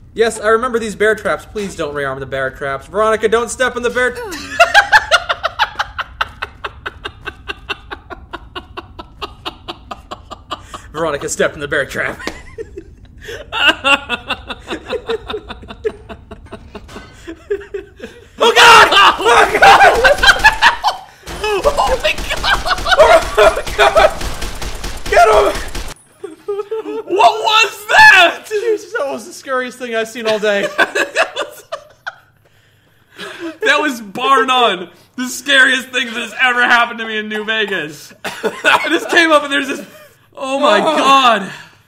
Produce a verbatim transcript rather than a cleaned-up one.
Yes, I remember these bear traps. Please don't rearm the bear traps. Veronica, don't step in the bear... Veronica stepped in the bear trap. Oh God! Oh God! Oh my God! Oh God! Get him! What was that? Jesus, that was the scariest thing I've seen all day. That was bar none the scariest thing that has ever happened to me in New Vegas. I just came up and there's this. Oh my God.